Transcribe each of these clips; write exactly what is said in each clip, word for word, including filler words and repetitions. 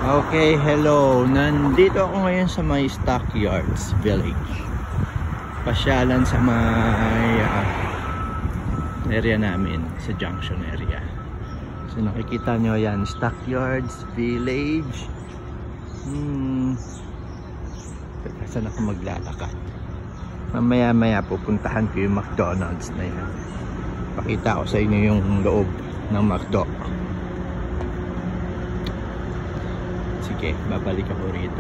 Okay, hello. Nandito ako ngayon sa may Stockyards Village. Pasyalan sa may uh, area namin, sa junction area. So nakikita nyo yan, Stockyards Village. Hmm. Saan ako maglalakad? Mamaya maya pupuntahan ko yung McDonald's na yan. Pakita ko sa inyo yung loob ng McDo. Sige, babalik ako rito.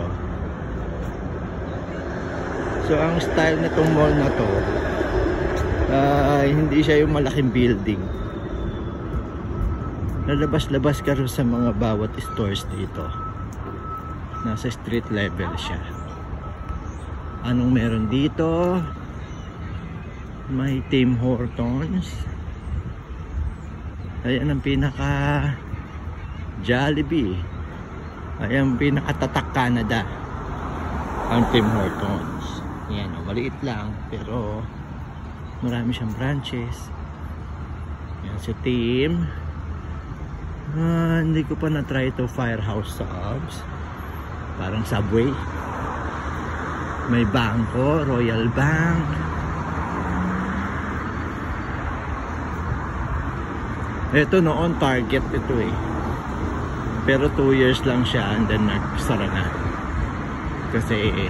So ang style na tong mall na to, uh, hindi siya yung malaking building. Lalabas-labas ka rin sa mga bawat stores dito. Nasa street level siya. Anong meron dito? May Tim Hortons. Ayan ang pinaka Jollibee. Ayan ang pinakatatak Canada, ang Tim Hortons. Ayan, oh, maliit lang pero marami siyang branches. Ayan si Tim. Ah, hindi ko pa na-try ito, Firehouse Subs. Parang Subway. May bangko, Royal Bank. Ito noon Target ito eh. Pero two years lang siya and then nagsara na. Kasi eh,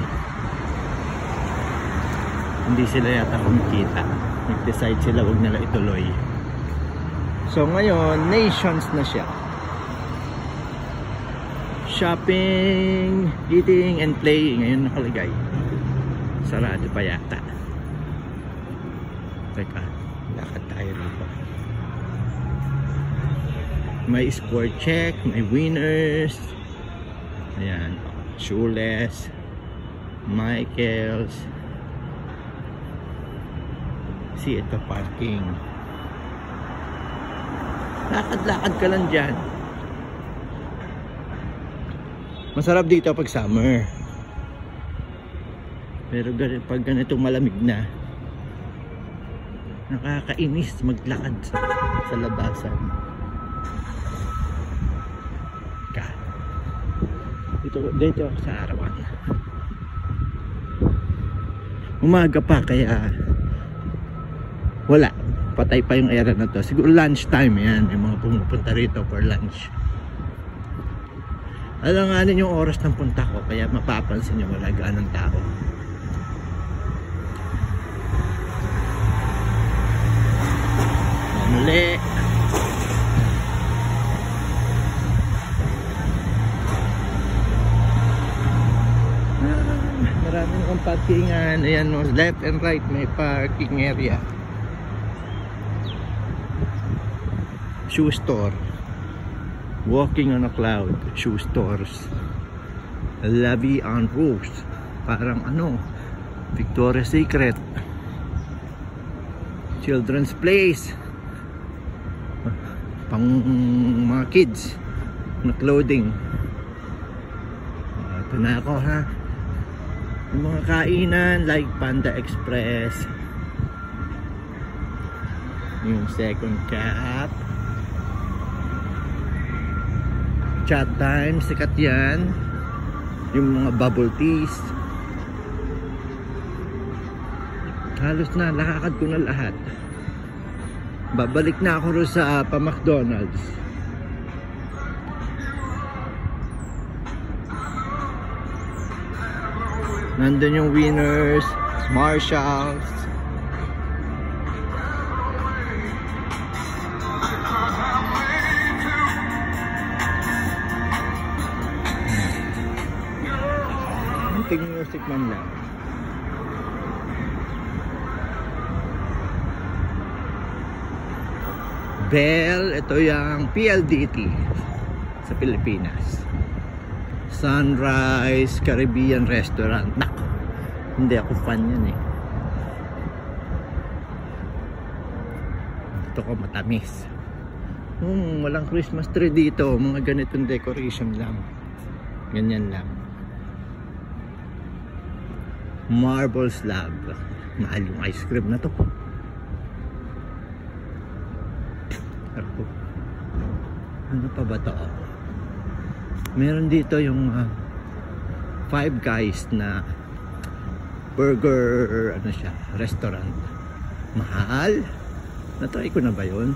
hindi sila yata kumikita. Nag-decide sila wag nila ituloy. So ngayon, Nations na siya. Shopping, eating, and playing. Ngayon nakalagay. Sarado pa yata. Teka, lakad tayo rito. May sport check, may Winners. Ayan, Shoeless, Michaels. See, ito parking. Lakad-lakad ka lang dyan. Masarap dito pag summer. Pero pag ganitong malamig na, nakakainis maglakad sa, sa labasan. Dito, dito ako sa arawan. Umaga pa kaya wala, patay pa yung era na to. Siguro lunch time yan, yung mga pumupunta rito for lunch. Alanganin yung oras ng punta ko, kaya mapapansin nyo wala ganang tao. Muli. Marami ng parkingan. Ayan, no, left and right may parking area. Shoe store. Walking on a cloud. Shoe stores. La Vie en Rose. Parang ano, Victoria's Secret. Children's place. Pang mga kids na clothing. Ito na ako ha. Yung mga kainan like Panda Express, yung Second Cap, Chat Time, sikat yan. Yung mga bubble teas. Halos na, lakakad ko na lahat. Babalik na ako rin sa uh, pa McDonald's. Nandun yung Winners, Marshalls. Anting music man lang. Bell, ito yung P L D T sa Pilipinas. Sunrise Caribbean Restaurant. Nak, hindi ako fan yan eh. Ito ko matamis. Hmm, walang Christmas tree dito. Mga ganitong decoration lang. Ganyan lang. Marble slab. Mahal yung ice cream na to. Ano pa ba to? Meron dito yung uh, Five Guys na burger, ano siya, restaurant. Mahal. Na-try ko na ba yun?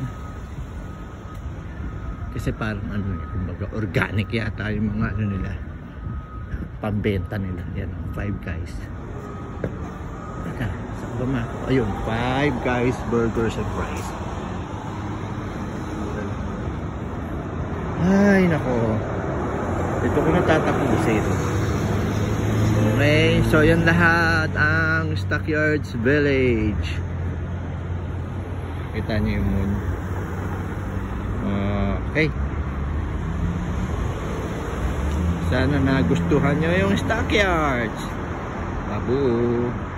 Kasi parang ano, kumbaga organic yata yung mga ano nila, pambenta nila. Yan, Five Guys. Teka, saan ba ma? Ayun, Five Guys Burgers and Fries. Ay, nako. Ito ko natatapusin. Okay, so yan lahat ang Stockyards Village. Kita niyo yung moon. Uh, okay. Sana nagustuhan nyo yung Stockyards. Babu.